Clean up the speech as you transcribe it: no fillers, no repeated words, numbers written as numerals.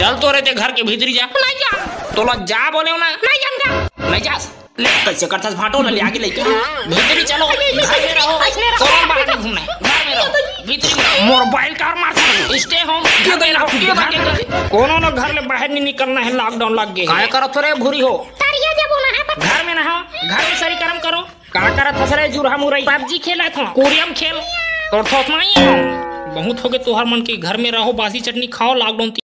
चल तो रहते घर के भीतरी जा। नहीं जा। तो लोग जा बोले ना। नहीं जाऊंगा। नहीं जा। ले कैसे करता फाटो ले आगे लेके भीतरी चलो। घर में रहो। कौन बाहर नहीं घूमना है। घर में रहो। भीतरी मोबाइल कार मार स्टे होम। कोनो ना घर ले बाहर नहीं निकलना है। लॉकडाउन लग गए। काय करत रे भूरी हो। तारिया जब होना है घर में ना हो। घर में सही कर्म करो। का करत हसरे जुरहा मुरई पबजी खेला था। कोरियम खेल तो ठोक नहीं है। बहुत हो गए तोहर मन के घर में रहो बासी चटनी खाओ लॉकडाउन